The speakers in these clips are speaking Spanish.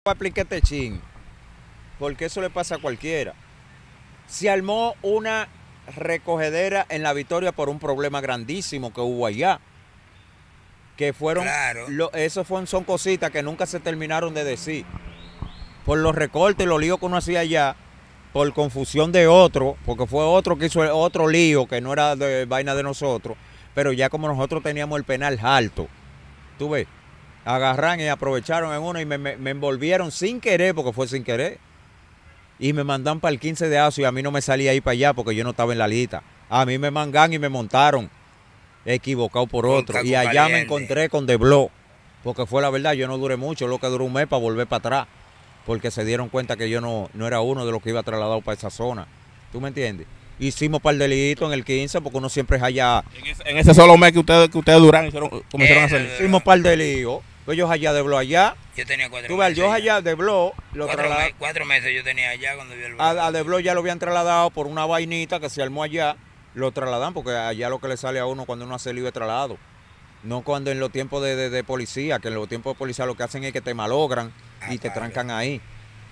Apliqué este chin, porque eso le pasa a cualquiera. Se armó una recogedera en La Victoria por un problema grandísimo que hubo allá. Que fueron, claro. Eso son cositas que nunca se terminaron de decir. Por los recortes y los líos que uno hacía allá, por confusión de otro, porque fue otro que hizo otro lío que no era de vaina de nosotros, pero ya como nosotros teníamos el penal alto, tú ves, agarran y aprovecharon en uno y me envolvieron sin querer, porque fue sin querer, y me mandan para el 15 de azo y a mí no me salía ahí para allá porque yo no estaba en la lista. A mí me mangan y me montaron, equivocado por otro, y allá me encontré con Debló, porque fue la verdad, yo no duré mucho, lo que duró un mes para volver para atrás, porque se dieron cuenta que yo no era uno de los que iba trasladado para esa zona. ¿Tú me entiendes? Hicimos par de delitos en el 15, porque uno siempre es allá. En ese solo mes que ustedes duran, comenzaron a hacer. Hicimos par de líos. Pues yo allá de Blo allá. Yo tenía 4 meses. Tú ves, yo allá de Blo. 4 meses yo tenía allá cuando vi el a de Blo ya lo habían trasladado por una vainita que se armó allá. Lo trasladan porque allá lo que le sale a uno cuando uno hace lío de traslado. No cuando en los tiempos de policía, que en los tiempos de policía lo que hacen es que te malogran y te trancan ahí.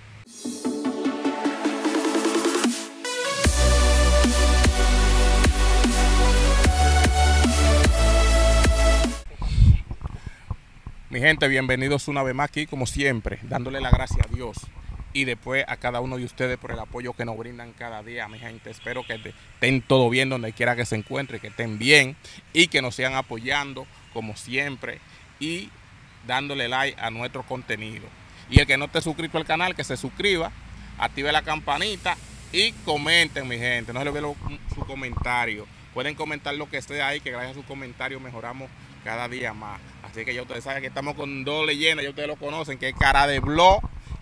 Mi gente, bienvenidos una vez más aquí, como siempre, dándole la gracia a Dios y después a cada uno de ustedes por el apoyo que nos brindan cada día, mi gente. Espero que estén todo bien donde quiera que se encuentren, que estén bien y que nos sigan apoyando como siempre y dándole like a nuestro contenido. Y el que no esté suscrito al canal, que se suscriba, active la campanita y comenten, mi gente. No se les olvide su comentario. Pueden comentar lo que sea ahí, que gracias a sus comentarios mejoramos cada día más. Así que ya ustedes saben que estamos con dos leyendas, ya ustedes lo conocen, que es Cara de Blo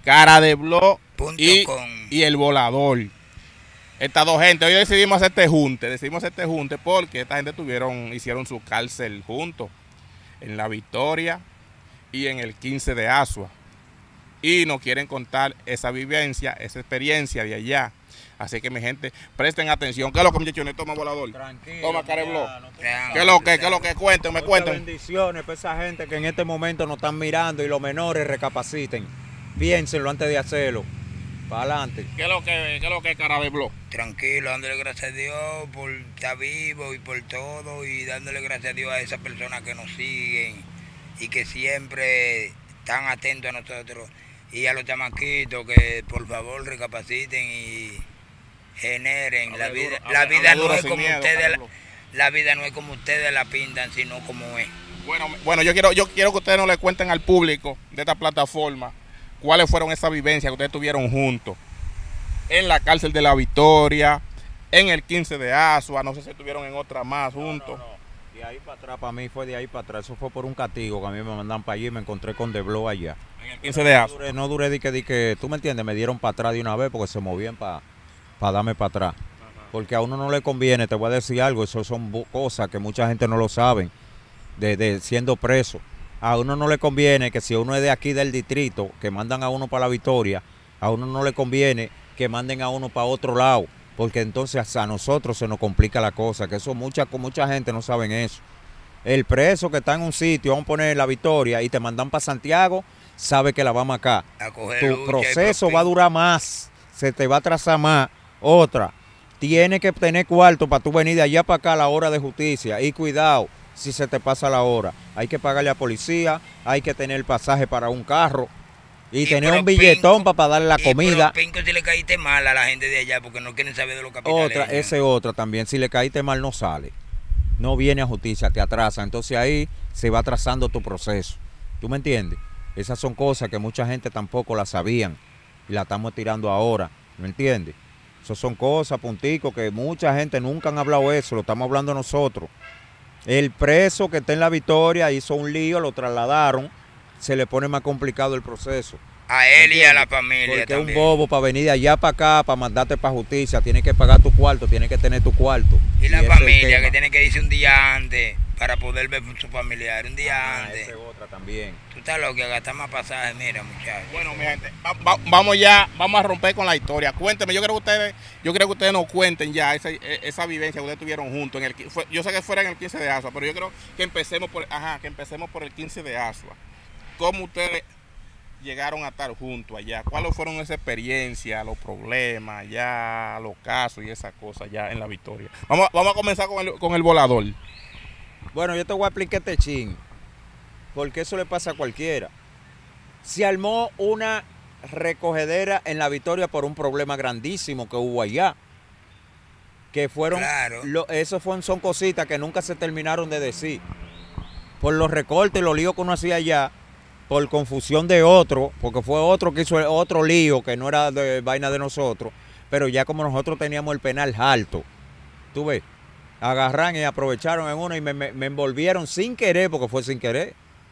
y El Volador. Estas dos gente, hoy decidimos hacer este junte, porque esta gente hicieron su cárcel juntos, en La Victoria y en el 15 de Asua. Y nos quieren contar esa vivencia, esa experiencia de allá. Así que mi gente, presten atención. ¿Qué es lo que, muchachones? Toma, Volador. Tranquilo. Toma, Cara de Blo. ¿Qué es lo que? Cuéntenme. Bendiciones para esa gente que en este momento nos están mirando y los menores recapaciten. Piénsenlo antes de hacerlo. Para adelante. ¿Qué es lo que es Cara de Blo? Tranquilo, dándole gracias a Dios por estar vivo y por todo, y dándole gracias a Dios a esas personas que nos siguen y que siempre están atentos a nosotros, y a los chamaquitos que por favor recapaciten y generen. La vida no es como ustedes, la vida no es como ustedes la pintan, sino como es. Bueno, yo quiero que ustedes nos le cuenten al público de esta plataforma cuáles fueron esas vivencias que ustedes tuvieron juntos en la cárcel de La Victoria, en el 15 de Asua, no sé si estuvieron en otra más juntos. No. De ahí para atrás, para mí fue de ahí para atrás. Eso fue por un castigo que a mí me mandan para allí y me encontré con Debló allá. En el 15 de Asua. No duré de que, tú me entiendes, me dieron para atrás de una vez porque se movían para darme para atrás. Ajá. Porque a uno no le conviene, te voy a decir algo, eso son cosas que mucha gente no lo saben, de siendo preso. A uno no le conviene que si uno es de aquí del distrito, que mandan a uno para La Victoria, a uno no le conviene que manden a uno para otro lado, porque entonces a nosotros se nos complica la cosa, que eso mucha gente no saben eso. El preso que está en un sitio, vamos a poner La Victoria, y te mandan para Santiago, sabe que la vamos acá. Tu proceso va a durar más, se te va a atrasar más. Otra, tiene que tener cuarto para tú venir de allá para acá a la hora de justicia, y cuidado si se te pasa la hora. Hay que pagarle a policía, hay que tener el pasaje para un carro y tener un billetón para darle la comida. Pinco, si le caíste mal a la gente de allá porque no quieren saber de los capitales. Esa es otra también. Si le caíste mal no sale. No viene a justicia, te atrasa. Entonces ahí se va atrasando tu proceso. ¿Tú me entiendes? Esas son cosas que mucha gente tampoco la sabían y la estamos tirando ahora. ¿Me entiendes? Esas son cosas, punticos, que mucha gente nunca han hablado eso. Lo estamos hablando nosotros. El preso que está en La Victoria hizo un lío, lo trasladaron, se le pone más complicado el proceso. A él y a la familia. Porque también. Un bobo para venir de allá para acá, para mandarte para justicia, tiene que pagar tu cuarto, tiene que tener tu cuarto. Y la familia que tiene que irse un día antes para poder ver a su familiar, un día antes. Esa es otra también. Tú estás loco, que gastar más pasajes, mira, muchachos. Bueno, mi gente, vamos a romper con la historia. Cuénteme, yo creo que ustedes nos cuenten ya esa vivencia que ustedes tuvieron juntos. Yo sé que fuera en el 15 de Asua, pero yo creo que empecemos por el 15 de Asua. ¿Cómo ustedes llegaron a estar juntos allá? ¿Cuáles fueron esas experiencias, los problemas, ya los casos y esas cosas ya en La Victoria? Vamos a comenzar con el volador. Bueno, yo te voy a explicar este chin, porque eso le pasa a cualquiera. Se armó una recogedera en La Victoria por un problema grandísimo que hubo allá. Que fueron, Claro. Eso son cositas que nunca se terminaron de decir. Por los recortes y los líos que uno hacía allá, por confusión de otro, porque fue otro que hizo otro lío que no era de vaina de nosotros, pero ya como nosotros teníamos el penal alto, tú ves, agarran y aprovecharon en uno y me envolvieron sin querer, porque fue sin querer,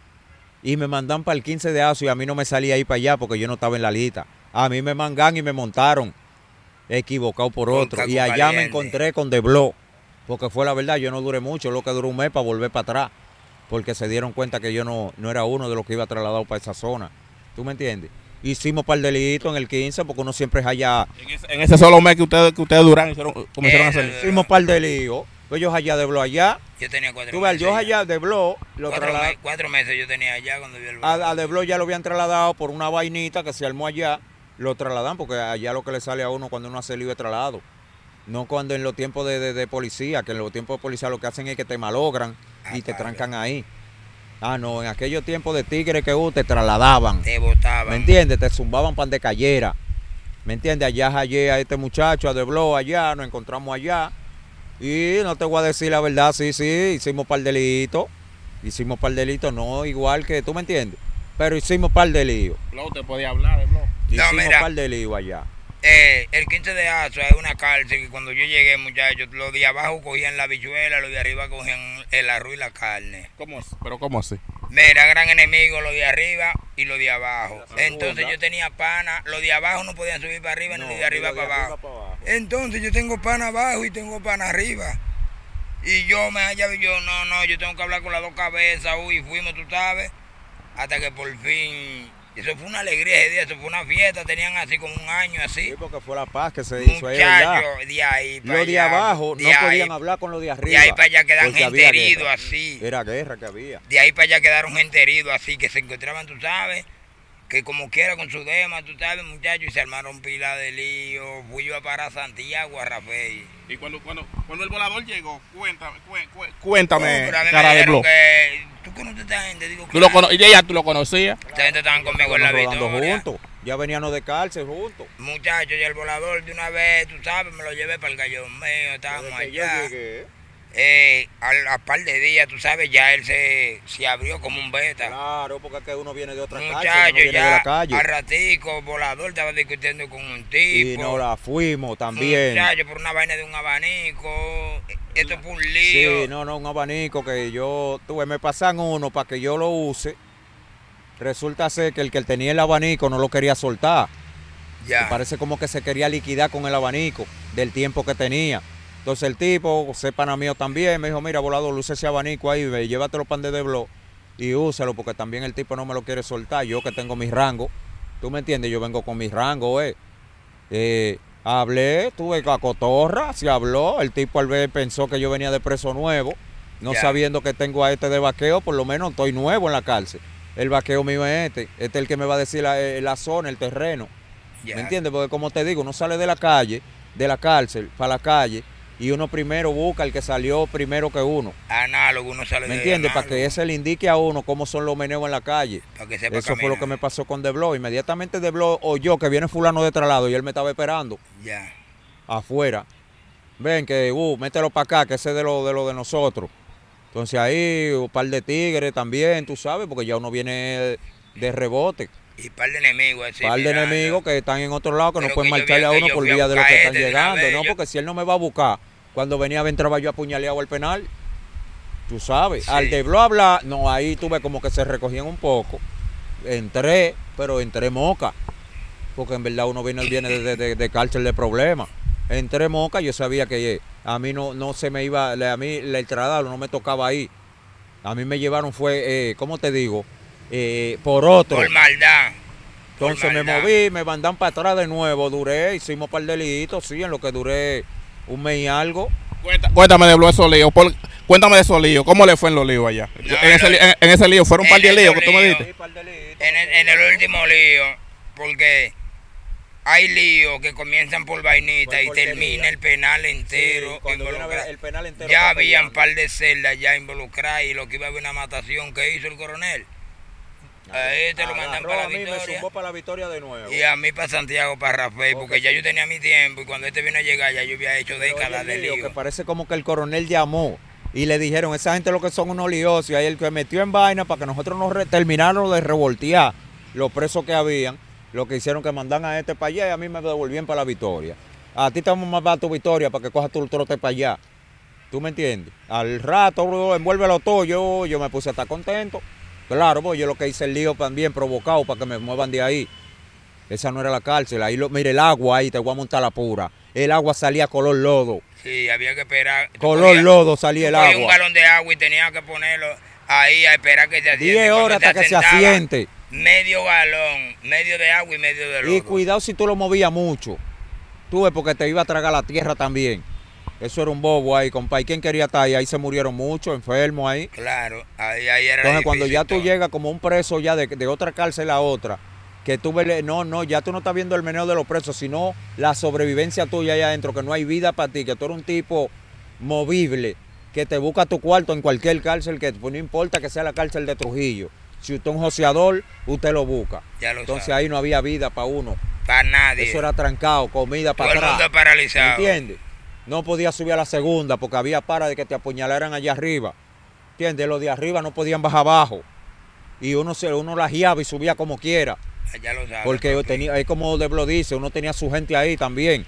y me mandan para el 15 de Azo y a mí no me salía ahí para allá porque yo no estaba en la lista. A mí me mangan y me montaron, equivocado por otro, y allá me encontré con Deblo, porque fue la verdad, yo no duré mucho, lo que duró un mes para volver para atrás, porque se dieron cuenta que yo no era uno de los que iba trasladado para esa zona. ¿Tú me entiendes? Hicimos par de delitos en el 15, porque uno siempre es allá. En ese solo mes que ustedes duran, comenzaron a hacer. Hicimos par de líos. Pues yo allá de Blo allá. Yo tenía 4 Tú ves, meses. yo allá de Blo, lo 4 meses yo tenía allá cuando vi el a de Blo ya lo habían trasladado por una vainita que se armó allá. Lo trasladan porque allá lo que le sale a uno cuando uno hace lío de traslado. No cuando en los tiempos de policía, que en los tiempos de policía lo que hacen es que te malogran y te trancan ahí. Ah, no, en aquellos tiempos de tigre que te trasladaban. Te botaban. ¿Me entiendes? Te zumbaban pan de cayera. ¿Me entiendes? Allá hallé a este muchacho, a Deblo allá, nos encontramos allá. Y no te voy a decir la verdad, sí, hicimos par de delitos. Hicimos par de delitos, no igual que, ¿tú me entiendes? Pero hicimos par de líos. Blo, te podía hablar de Blo. Hicimos mira. par de líos allá. El 15 de Azo es una cárcel que cuando yo llegué, muchachos, los de abajo cogían la bichuela, los de arriba cogían el arroz y la carne. ¿Cómo es? ¿Pero cómo así? Mira, gran enemigo los de arriba y los de abajo. Entonces yo tenía pana, los de abajo no podían subir para arriba, ni los de arriba para abajo. Entonces yo tengo pana abajo y tengo pana arriba. Y yo me hallaba, yo yo tengo que hablar con las dos cabezas, y fuimos, tú sabes, hasta que por fin, eso fue una alegría ese día, eso fue una fiesta, tenían así como un año así. Sí, porque fue la paz que se hizo ahí, ¿verdad? Muchachos, de ahí para Los de allá, abajo de no ahí- podían hablar con los de arriba. De ahí para allá quedaron porque gente había heridos guerra. así. Era guerra que había. De ahí para allá quedaron gente heridos así, que se encontraban, tú sabes, que como quiera con su dema, tú sabes, muchachos, y se armaron pila de lío. Fui yo a parar a Santiago, a Rafael. Y cuando el volador llegó, cuéntame, Pero a mí me cara de dijeron Blo. que tú conoces a esta gente, digo, ¿Tú lo claro. y ya tú lo conocías? Esta gente estaban conmigo en la Rodando Victoria. juntos. Ya veníamos de cárcel juntos. Muchachos, y el volador de una vez, tú sabes, me lo llevé para el gallón mío, estábamos Desde que yo allá. llegué, A par de días, tú sabes, ya él se abrió como un beta. claro, porque es que uno viene de otra cárcel, uno Muchachos, viene de ya la calle. al ratico, volador estaba discutiendo con un Y tipo. nos la fuimos también. Muchachos, por una vaina de un abanico. Esto fue un lío. Sí, no, un abanico que yo tuve, me pasan uno para que yo lo use. Resulta ser que el tenía el abanico no lo quería soltar. Ya. Me parece como que se quería liquidar con el abanico del tiempo que tenía. Entonces el tipo, pana mío también, me dijo, mira, volador, luce ese abanico ahí, ve, llévatelo pan de Blo y úsalo, porque también el tipo no me lo quiere soltar. Yo que tengo mis rangos, ¿tú me entiendes? Yo vengo con mis rangos, hablé, tuve a cotorra, se habló, el tipo al ver pensó que yo venía de preso nuevo, no Ya. sabiendo que tengo a este de vaqueo, por lo menos estoy nuevo en la cárcel. El vaqueo mío es este es el que me va a decir la zona, el terreno. Ya. ¿Me entiendes? Porque como te digo, uno sale de la calle, de la cárcel, para la calle, y uno primero busca el que salió primero que uno. Análogo, uno sale ¿Me de entiendes? Para análogo, que ese le indique a uno cómo son los meneos en la calle. para que sepa Eso fue lo caminar. que me pasó con Deblo. Inmediatamente Deblo oyó que viene fulano de traslado y él me estaba esperando Ya. afuera. Ven que, mételo para acá, que ese es de lo de nosotros. Entonces ahí un par de tigres también, tú sabes, porque ya uno viene de rebote. Y par de enemigos así. Par de mirando. enemigos que están en otro lado, que no Pero pueden que yo marcharle a vi- que uno yo por fui a vía de los que buscar están este de una llegando, vez, ¿no? yo- Porque si él no me va a buscar, cuando venía a entraba yo apuñaleado al penal, tú sabes. Sí. Al de Blo hablar, no, ahí tuve como que se recogían un poco. Entré, pero entré moca, porque en verdad uno viene de cárcel de problemas. Entré moca, yo sabía que a mí no se me iba, a mí el traslado no me tocaba ahí. A mí me llevaron fue, ¿cómo te digo? Por otro. Por maldad. por Entonces me maldad. moví, me mandan para atrás de nuevo, hicimos par de delitos, sí, en lo que duré un mes y algo, Cuéntame de esos líos. Cuéntame de esos líos. ¿Cómo le fue en los líos allá? No, en ese lío fueron un par de líos que tú me dijiste. Sí, par de líos. En el último lío, porque hay líos que comienzan por vainita y termina el penal entero. Sí, cuando viene a ver el penal entero ya está habían peleando. par de celdas ya involucradas y lo que iba a haber una matación que hizo el coronel. A este lo mandan Agarró para la a mí, me Victoria. zumbó para la Victoria de nuevo. Y a mí para Santiago, para Rafael, porque ya yo tenía mi tiempo y cuando este vino a llegar ya yo había hecho Pero décadas oye, de el lío, lío. que parece como que el coronel llamó y le dijeron, esa gente lo que son unos liosos, y ahí el que metió en vaina para que nosotros nos terminaron de revoltear los presos que habían, lo que hicieron que mandan a este para allá y a mí me devolvían para la Victoria. A ti te vamos a mandar tu Victoria para que cojas tu trote para allá. ¿Tú me entiendes? Al rato, bro, envuélvelo todo, yo me puse a estar contento. Claro, pues yo lo que hice el lío también provocado para que me muevan de ahí. Esa no era la cárcel, ahí mire el agua ahí, te voy a montar la pura. El agua salía color lodo. Sí, había que esperar. Color lodo salía el Cogía un agua. galón de agua y tenía que ponerlo ahí a esperar que se asiente. 10 Cuando horas hasta que se asentaba, asiente. Medio galón, medio de agua y medio de lodo. Y cuidado si tú lo movías mucho. Tú ves porque te iba a tragar la tierra también. Eso era un bobo ahí, compa. ¿Y quién quería estar ahí? Ahí se murieron muchos, enfermos ahí. Claro, ahí era Entonces cuando difícil ya tú todo. llegas como un preso ya de otra cárcel a otra, que tú ves, no, ya tú no estás viendo el meneo de los presos, sino la sobrevivencia tuya allá adentro, que no hay vida para ti, que tú eres un tipo movible, que te busca tu cuarto en cualquier cárcel, que pues, no importa que sea la cárcel de Trujillo. Si usted es un joseador, usted lo busca. Ya lo Entonces sabe. ahí no había vida para uno. Para nadie. Eso era trancado, comida todo para el atrás. mundo paralizado. ¿Me entiendes? No podía subir a la segunda porque había para de que te apuñalaran allá arriba. ¿Entiendes? Los de arriba no podían bajar abajo. Y uno la guiaba y subía como quiera. Ya lo sabe. Porque papi. tenía, es como Deblo dice, uno tenía su gente ahí también.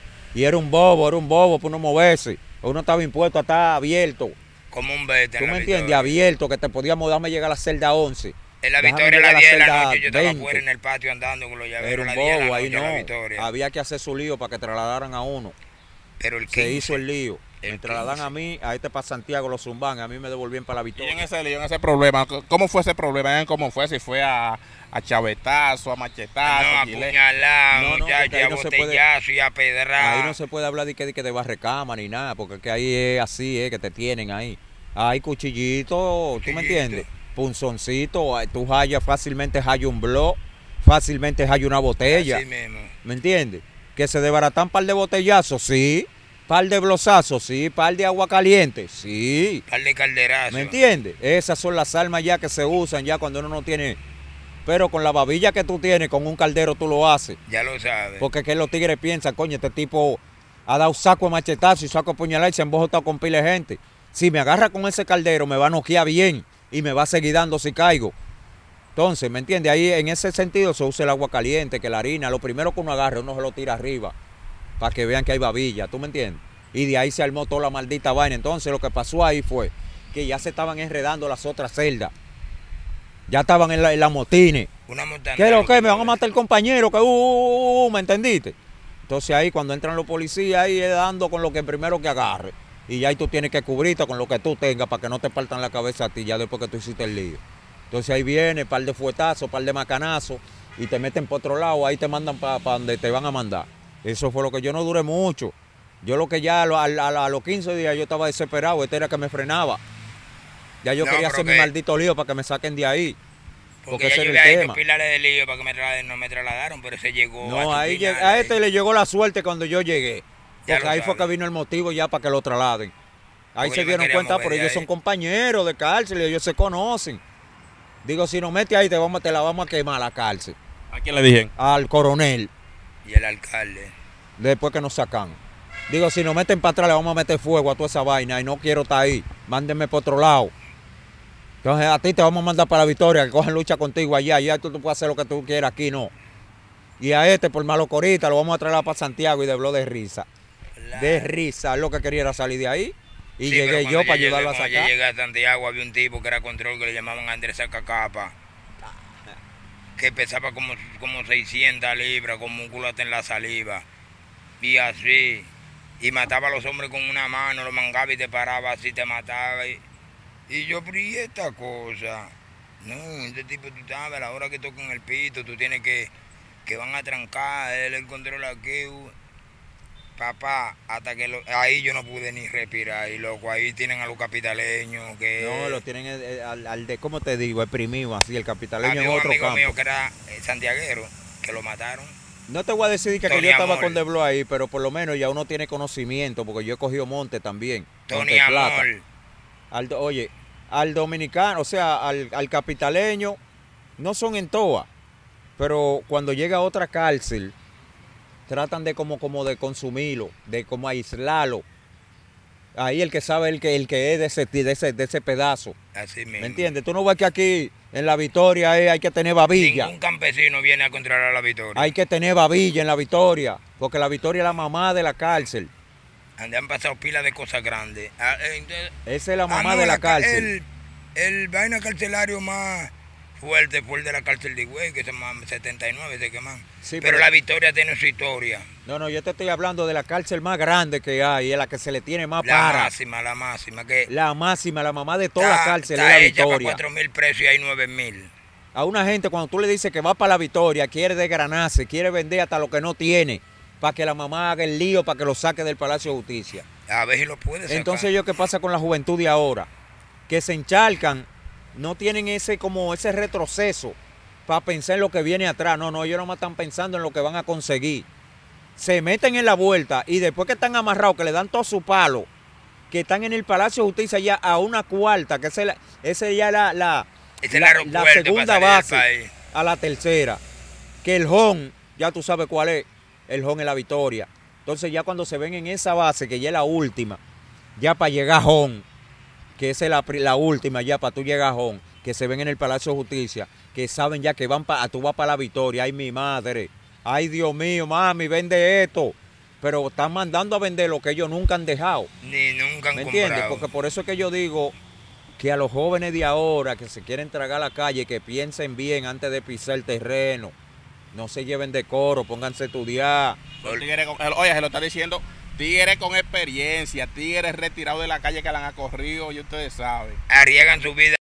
Y era un bobo por uno moverse. Uno estaba impuesto a estar abierto. Como un vete en ¿Tú la me entiendes? Victoria. Abierto, que te podíamos darme llegar a la celda 11. En la Déjame Victoria a llegar las 10 de la celda noche yo estaba 20. afuera en el patio andando con los llaveros. Era a un las 10 de la bobo, ahí noche a la no. Victoria. Había que hacer su lío para que trasladaran a uno. Pero el 15, Se hizo el lío. el Me trasladan 15. a mí, a este para Santiago, los zumban, a mí me devolvían para la Y Victoria. en ese lío, en ese problema, ¿cómo fue ese problema? ¿Cómo fue? Si fue a chavetazo, a machetazo, No, a gilet. apuñalado, No, muchachos, porque ahí a no se puede- botellazo y a pedrar. Ahí no se puede hablar de barrecama ni nada, porque es que ahí es así, que te tienen ahí. Hay cuchillito, ¿tú me entiendes? Punzoncito, tú hallas fácilmente un blog, fácilmente hallas una botella, Así mismo. ¿me entiendes? Que se desbaratan un par de botellazos, sí. Par de blosazos, sí. Par de agua caliente, sí. Par de calderazos. ¿Me entiendes? Esas son las armas ya que se usan ya cuando uno no tiene. Pero con la babilla que tú tienes, con un caldero tú lo haces. Ya lo sabes. Porque que los tigres piensan, coño, este tipo ha dado saco de machetazo y saco de puñalada y se ha embojotado con pila de gente. Si me agarra con ese caldero, me va a noquear bien y me va a seguir dando si caigo. Entonces, ¿me entiendes? Ahí en ese sentido se usa el agua caliente, que la harina, lo primero que uno agarra, uno se lo tira arriba para que vean que hay babilla, ¿tú me entiendes? Y de ahí se armó toda la maldita vaina. Entonces lo que pasó ahí fue que ya se estaban enredando las otras celdas. Ya estaban en la motines. Una montaña. ¿Qué es lo que? Me van a matar el compañero, que ¿me entendiste? Entonces ahí cuando entran los policías ahí es dando con lo que primero que agarre. Y ya ahí tú tienes que cubrirte con lo que tú tengas para que no te partan la cabeza a ti ya después que tú hiciste el lío. Entonces ahí viene par de fuetazos, par de macanazos y te meten por otro lado, ahí te mandan para donde te van a mandar. Eso fue lo que yo no duré mucho. Yo lo que ya a los 15 días yo estaba desesperado, este era que me frenaba. Ya yo No, quería pero hacer mi que- maldito lío para que me saquen de ahí. Porque Porque ya ese yo era había el hecho tema. pilares de lío para que no me trasladaron, pero ese llegó No, a ahí Chupiñales. a este le llegó la suerte cuando yo llegué. Ya Porque lo ahí fue sabe. que vino el motivo ya para que lo trasladen. Ahí Porque se yo me dieron quería cuenta, mover pero de ellos ahí. son compañeros de cárcel y ellos se conocen. Digo, si nos mete ahí, te la vamos a quemar a la cárcel. ¿A quién le dije? Al coronel, Y el alcalde. después que nos sacan. Digo, si nos meten para atrás, le vamos a meter fuego a toda esa vaina y no quiero estar ahí. Mándenme por otro lado. Entonces a ti te vamos a mandar para la Victoria, que cogen lucha contigo allá. Allá tú puedes hacer lo que tú quieras, aquí no. Y a este, por malo corita, lo vamos a traer para Santiago y debló de risa. Claro. De risa, lo que quería era salir de ahí. Y Sí, llegué pero yo cuando para llegué- ayudarlo a cuando yo sacar. llegué a Santiago había un tipo que era control que le llamaban Andrés Sacacapa. Que pesaba como 600 libras, con músculo hasta en la saliva. Y así. Y mataba a los hombres con una mano, los mangaba y te paraba así, te mataba. Y yo, pero ¿y esta cosa? No, este tipo, tú sabes, a la hora que tocan el pito, tú tienes que van a trancar, él el control aquí. Papá, hasta que ahí yo no pude ni respirar. Y loco, ahí tienen a los capitaleños que... No, lo tienen al de, ¿cómo te digo? Exprimido así, el capitaleño en había un otro amigo campo. mío que era santiaguero, que lo mataron. No te voy a decir que Tony yo estaba Amor. con Deblo ahí, pero por lo menos ya uno tiene conocimiento, porque yo he cogido monte también. Tony Monte Plata. Amor. Oye, al dominicano, o sea, al capitaleño, no son en toa, pero cuando llega a otra cárcel, tratan de como de consumirlo, de como aislarlo. Ahí el que sabe el que es de ese pedazo. Así mismo. ¿Me entiendes? Tú no ves que aquí en la Victoria hay que tener babilla. Ningún campesino viene a controlar la Victoria. Hay que tener babilla en la Victoria, porque la Victoria es la mamá de la cárcel. Donde han pasado pilas de cosas grandes. Entonces, Esa es la mamá no, de la cárcel. El vaina carcelario más fuerte fue el de la cárcel de Higüey, que se llama 79, se queman. Sí, pero la Victoria tiene su historia. No, yo te estoy hablando de la cárcel más grande que hay, es la que se le tiene más La para. máxima. Que La máxima, la mamá de toda la cárcel es está la hecha para Victoria. 4.000 presos y hay 9.000. A una gente cuando tú le dices que va para la Victoria, quiere desgranarse, quiere vender hasta lo que no tiene, para que la mamá haga el lío, para que lo saque del Palacio de Justicia. A ver si lo puede sacar. Entonces, ¿qué pasa con la juventud de ahora? Que se encharcan, no tienen ese retroceso para pensar en lo que viene atrás. No, ellos nomás están pensando en lo que van a conseguir. Se meten en la vuelta y después que están amarrados, que le dan todo su palo, que están en el Palacio de Justicia ya a una cuarta, que esa ya es la segunda base, a la tercera. Que el home, ya tú sabes cuál es, el home es la Victoria. Entonces ya cuando se ven en esa base, que ya es la última, ya para llegar a home, que esa es la última ya para tú llegar a home, que se ven en el Palacio de Justicia, que saben ya que tú vas para la Victoria. Ay, mi madre, ay, Dios mío, mami, vende esto. Pero están mandando a vender lo que ellos nunca han dejado. Ni nunca han ¿Me entiendes? comprado. Porque por eso es que yo digo que a los jóvenes de ahora que se quieren tragar la calle, que piensen bien antes de pisar el terreno. No se lleven de coro, pónganse a estudiar. Oye, se lo está diciendo tigres con experiencia, tigres retirados de la calle que la han corrido, y ustedes saben. Arriesgan su vida.